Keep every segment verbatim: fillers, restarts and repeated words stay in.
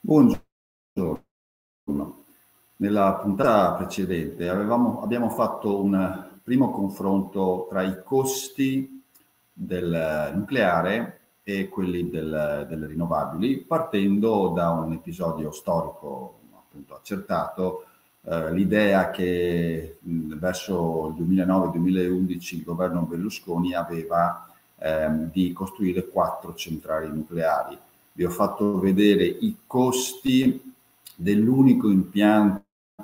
Buongiorno. Nella puntata precedente avevamo, abbiamo fatto un primo confronto tra i costi del nucleare e quelli del, delle rinnovabili, partendo da un episodio storico appunto accertato, eh, l'idea che mh, verso il duemilanove duemilaundici il governo Berlusconi aveva ehm, di costruire quattro centrali nucleari. Vi ho fatto vedere i costi dell'unico impianto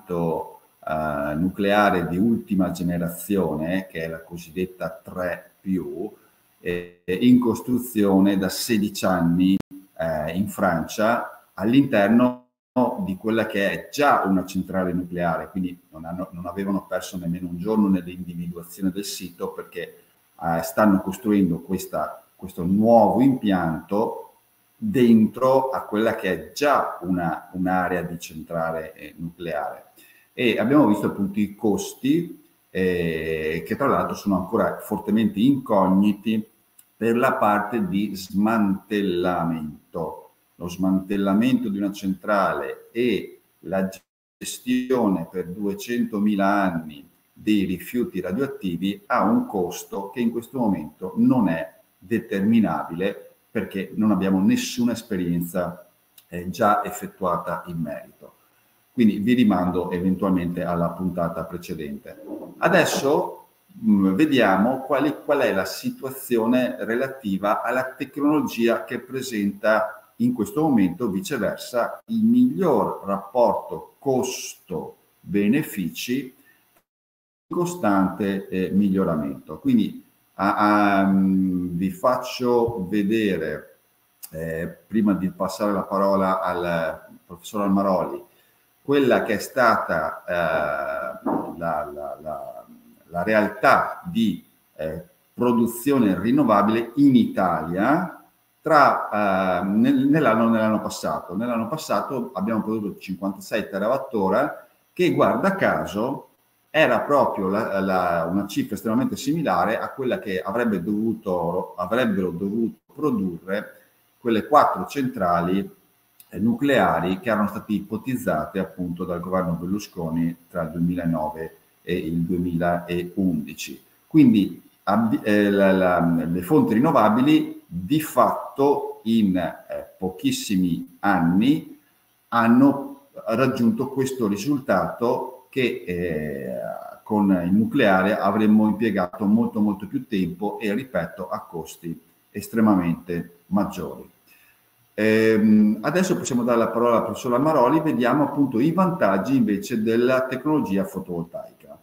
eh, nucleare di ultima generazione, che è la cosiddetta tre più, eh, in costruzione da sedici anni eh, in Francia, all'interno di quella che è già una centrale nucleare, quindi non, hanno, non avevano perso nemmeno un giorno nell'individuazione del sito, perché eh, stanno costruendo questa, questo nuovo impianto dentro a quella che è già una, un'area di centrale eh, nucleare. E abbiamo visto appunto i costi eh, che tra l'altro sono ancora fortemente incogniti per la parte di smantellamento. Lo smantellamento di una centrale e la gestione per duecentomila anni dei rifiuti radioattivi ha un costo che in questo momento non è determinabile, perché non abbiamo nessuna esperienza eh, già effettuata in merito. Quindi vi rimando eventualmente alla puntata precedente. Adesso mh, vediamo quali, qual è la situazione relativa alla tecnologia che presenta in questo momento, viceversa, il miglior rapporto costo-benefici, costante eh, miglioramento. Quindi a, a, vi faccio vedere, eh, prima di passare la parola al professor Almaroli, quella che è stata eh, la, la, la, la realtà di eh, produzione rinnovabile in Italia tra, eh, nel, nell'anno, nell'anno passato. Nell'anno passato abbiamo prodotto cinquantasei terawattora, che guarda caso era proprio la, la, una cifra estremamente similare a quella che avrebbe dovuto, avrebbero dovuto produrre quelle quattro centrali eh, nucleari che erano state ipotizzate appunto dal governo Berlusconi tra il duemilanove e il duemilaundici. Quindi eh, la, la, le fonti rinnovabili di fatto in eh, pochissimi anni hanno raggiunto questo risultato che eh, con il nucleare avremmo impiegato molto molto più tempo e, ripeto, a costi estremamente maggiori. Ehm, adesso possiamo dare la parola al professor Almaroli, vediamo appunto i vantaggi invece della tecnologia fotovoltaica.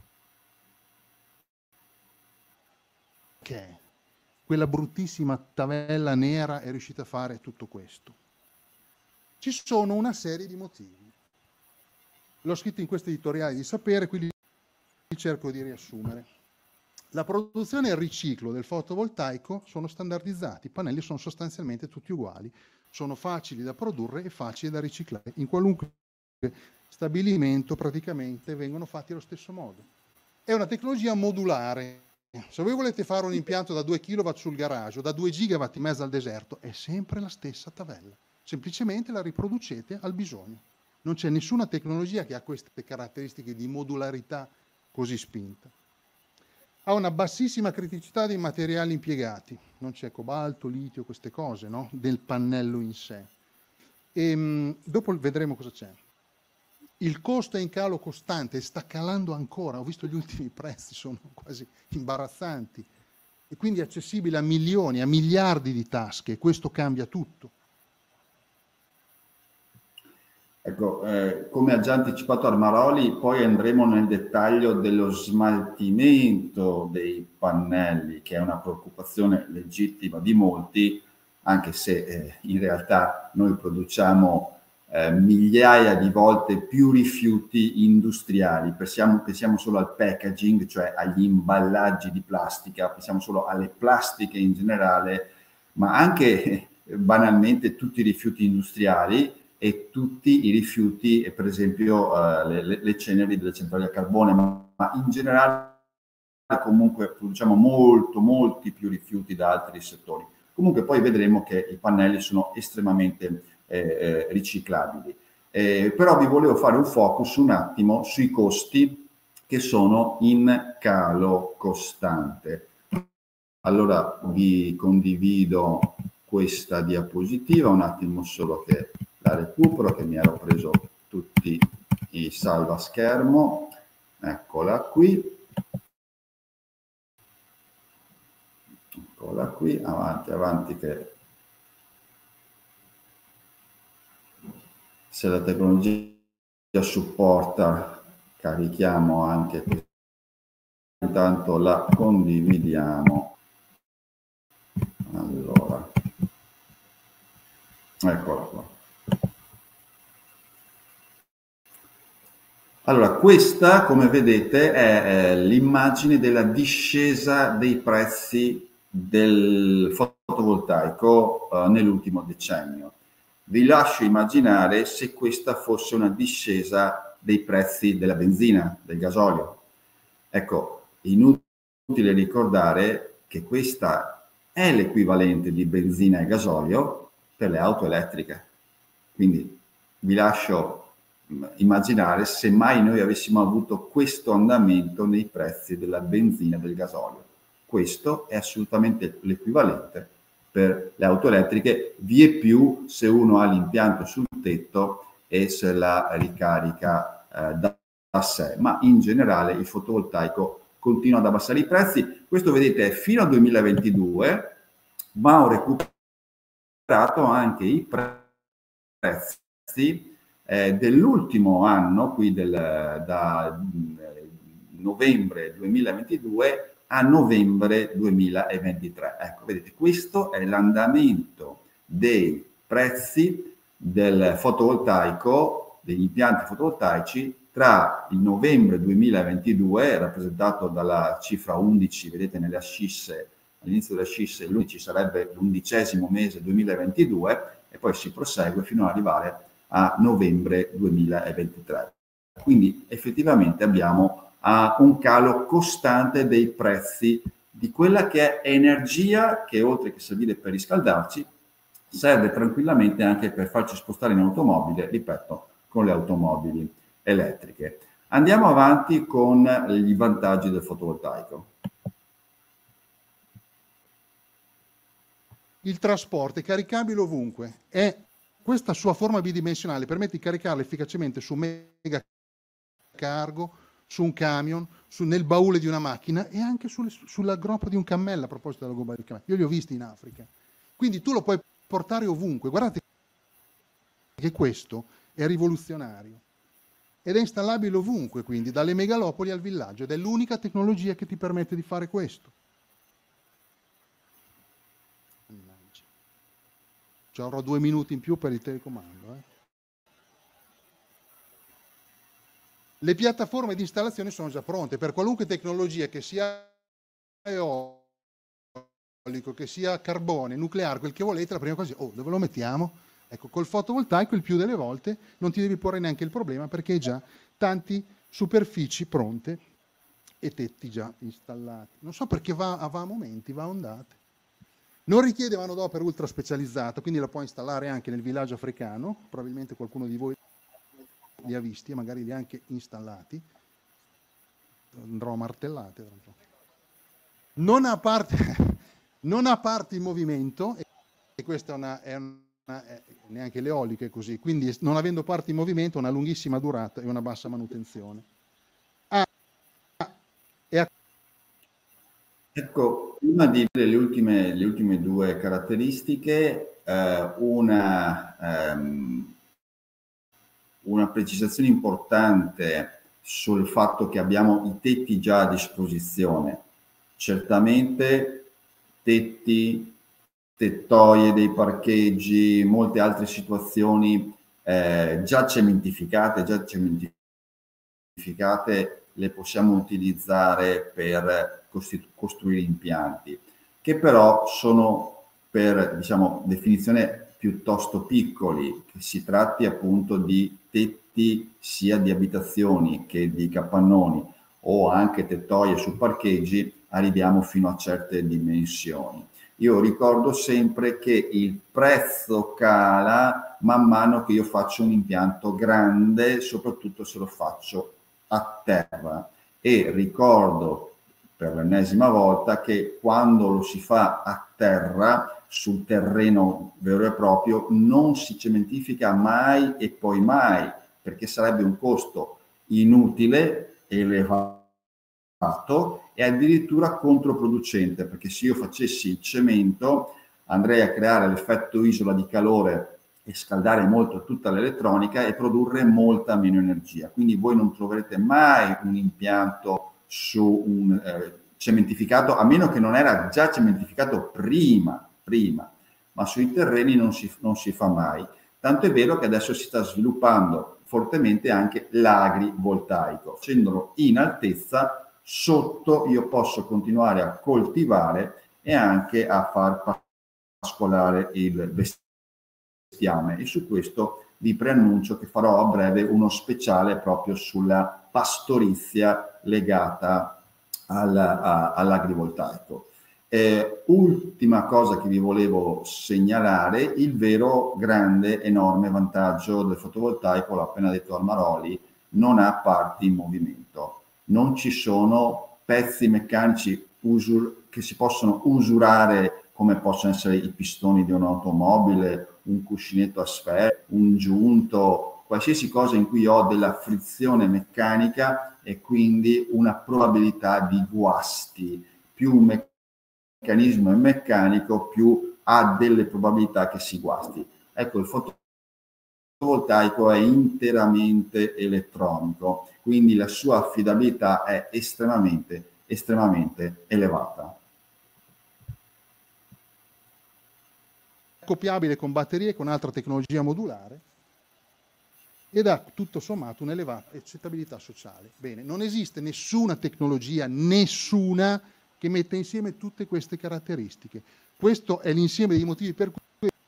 Ok, quella bruttissima tavella nera è riuscita a fare tutto questo. Ci sono una serie di motivi. L'ho scritto in questo editoriale di sapere, quindi cerco di riassumere. La produzione e il riciclo del fotovoltaico sono standardizzati, i pannelli sono sostanzialmente tutti uguali, sono facili da produrre e facili da riciclare. In qualunque stabilimento praticamente vengono fatti allo stesso modo. È una tecnologia modulare. Se voi volete fare un impianto da due chilowatt sul garage o da due gigawatt in mezzo al deserto, è sempre la stessa tavella. Semplicemente la riproducete al bisogno. Non c'è nessuna tecnologia che ha queste caratteristiche di modularità così spinta. Ha una bassissima criticità dei materiali impiegati. Non c'è cobalto, litio, queste cose, no? Del pannello in sé. E, mh, dopo vedremo cosa c'è. Il costo è in calo costante, sta calando ancora. Ho visto gli ultimi prezzi, sono quasi imbarazzanti. E quindi è accessibile a milioni, a miliardi di tasche. Questo cambia tutto. Ecco, eh, come ha già anticipato Armaroli, poi andremo nel dettaglio dello smaltimento dei pannelli, che è una preoccupazione legittima di molti, anche se eh, in realtà noi produciamo eh, migliaia di volte più rifiuti industriali. Pensiamo, pensiamo solo al packaging, cioè agli imballaggi di plastica, pensiamo solo alle plastiche in generale, ma anche eh, banalmente tutti i rifiuti industriali e tutti i rifiuti, per esempio eh, le, le ceneri delle centrali a carbone, ma, ma in generale comunque produciamo molto, molti più rifiuti da altri settori. Comunque poi vedremo che i pannelli sono estremamente eh, riciclabili. Eh, però vi volevo fare un focus un attimo sui costi che sono in calo costante. Allora vi condivido questa diapositiva, un attimo solo che la recupero, che mi ero preso tutti i salva schermo. Eccola qui. Eccola qui, avanti, avanti che se la tecnologia supporta carichiamo anche qui. Intanto la condividiamo. Allora, eccola qua. Allora, questa, come vedete, è eh, l'immagine della discesa dei prezzi del fotovoltaico eh, nell'ultimo decennio. Vi lascio immaginare se questa fosse una discesa dei prezzi della benzina, del gasolio. Ecco, inutile ricordare che questa è l'equivalente di benzina e gasolio per le auto elettriche. Quindi vi lascio immaginare se mai noi avessimo avuto questo andamento nei prezzi della benzina e del gasolio. Questo è assolutamente l'equivalente per le auto elettriche, vie più se uno ha l'impianto sul tetto e se la ricarica eh, da, da sé, ma in generale il fotovoltaico continua ad abbassare i prezzi. Questo vedete è fino al duemilaventidue, ma ho recuperato anche i prezzi Eh, dell'ultimo anno, qui del, da eh, novembre duemilaventidue a novembre duemilaventitré. Ecco, vedete, questo è l'andamento dei prezzi del fotovoltaico, degli impianti fotovoltaici tra il novembre duemilaventidue, rappresentato dalla cifra undici, vedete nelle ascisse, all'inizio delle ascisse l'undici sarebbe l'undicesimo mese duemilaventidue, e poi si prosegue fino ad arrivare a novembre duemilaventitré. Quindi effettivamente abbiamo uh, un calo costante dei prezzi di quella che è energia che, oltre che servire per riscaldarci, serve tranquillamente anche per farci spostare in automobile, ripeto, con le automobili elettriche. Andiamo avanti con i vantaggi del fotovoltaico. Il trasporto è caricabile ovunque, è questa sua forma bidimensionale permette di caricarla efficacemente su un mega cargo, su un camion, su, nel baule di una macchina e anche sulle, sulla groppa di un cammello, a proposito della gobba del cammello. Io li ho visti in Africa. Quindi tu lo puoi portare ovunque. Guardate che questo è rivoluzionario ed è installabile ovunque, quindi dalle megalopoli al villaggio, ed è l'unica tecnologia che ti permette di fare questo. Ci avrò due minuti in più per il telecomando. Eh. Le piattaforme di installazione sono già pronte per qualunque tecnologia, che sia eolico, che sia carbone, nucleare, quel che volete. La prima cosa è, oh, dove lo mettiamo? Ecco, col fotovoltaico il più delle volte non ti devi porre neanche il problema, perché hai già tanti superfici pronte e tetti già installati. Non so perché va, va a momenti, va a ondate. Non richiede manodopera ultra specializzata, quindi la puoi installare anche nel villaggio africano. Probabilmente qualcuno di voi li ha visti e magari li ha anche installati. Andrò a martellate. Non ha parte, non ha parti in movimento, e questa è una, è una è, neanche l'eolica è così, quindi non avendo parti in movimento ha una lunghissima durata e una bassa manutenzione. Ah, è a Ecco, prima di dire le ultime, le ultime due caratteristiche, eh, una, ehm, una precisazione importante sul fatto che abbiamo i tetti già a disposizione. Certamente tetti, tettoie dei parcheggi, molte altre situazioni eh, già cementificate, già cementificate le possiamo utilizzare per costruire impianti, che però sono per, diciamo, definizione piuttosto piccoli, che si tratti appunto di tetti sia di abitazioni che di capannoni o anche tettoie su parcheggi, arriviamo fino a certe dimensioni. Io ricordo sempre che il prezzo cala man mano che io faccio un impianto grande, soprattutto se lo faccio a terra. E ricordo per l'ennesima volta che quando lo si fa a terra, sul terreno vero e proprio, non si cementifica mai e poi mai, perché sarebbe un costo inutile, elevato e addirittura controproducente, perché se io facessi il cemento andrei a creare l'effetto isola di calore e scaldare molto tutta l'elettronica e produrre molta meno energia. Quindi voi non troverete mai un impianto su un eh, cementificato, a meno che non era già cementificato prima, prima, ma sui terreni non si, non si fa mai. Tanto è vero che adesso si sta sviluppando fortemente anche l'agrivoltaico, facendolo in altezza. Sotto io posso continuare a coltivare e anche a far pascolare il bestiame, e su questo vi preannuncio che farò a breve uno speciale proprio sulla pastorizia legata al, all'agrivoltaico. Eh, ultima cosa che vi volevo segnalare, il vero grande, enorme vantaggio del fotovoltaico, l'ho appena detto al Maroli, non ha parti in movimento. Non ci sono pezzi meccanici usur- che si possono usurare, come possono essere i pistoni di un'automobile, un cuscinetto a sfera, un giunto, qualsiasi cosa in cui ho della frizione meccanica e quindi una probabilità di guasti. Più un meccanismo è meccanico, più ha delle probabilità che si guasti. Ecco, il fotovoltaico è interamente elettronico, quindi la sua affidabilità è estremamente, estremamente elevata. Accoppiabile con batterie, con altra tecnologia modulare, ed ha tutto sommato un'elevata accettabilità sociale. Bene, non esiste nessuna tecnologia, nessuna, che metta insieme tutte queste caratteristiche. Questo è l'insieme dei motivi per cui...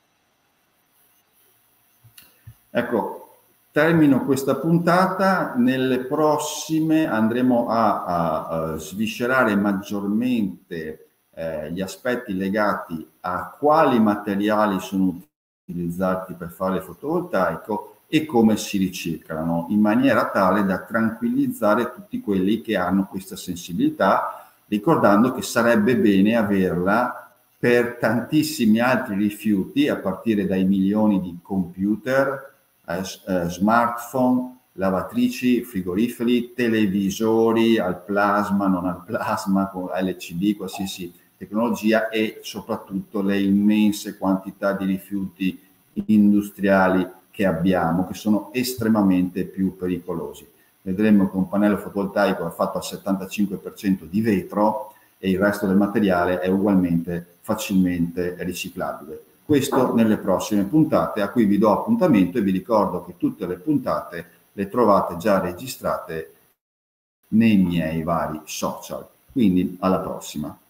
Ecco, termino questa puntata. Nelle prossime andremo a, a, a sviscerare maggiormente eh, gli aspetti legati a quali materiali sono utilizzati per fare il fotovoltaico e come si riciclano, in maniera tale da tranquillizzare tutti quelli che hanno questa sensibilità, ricordando che sarebbe bene averla per tantissimi altri rifiuti, a partire dai milioni di computer, eh, eh, smartphone, lavatrici, frigoriferi, televisori al plasma, non al plasma, con L C D, qualsiasi tecnologia, e soprattutto le immense quantità di rifiuti industriali che abbiamo, che sono estremamente più pericolosi. Vedremo che un pannello fotovoltaico è fatto al settantacinque per cento di vetro e il resto del materiale è ugualmente facilmente riciclabile. Questo nelle prossime puntate, a cui vi do appuntamento, e vi ricordo che tutte le puntate le trovate già registrate nei miei vari social. Quindi alla prossima.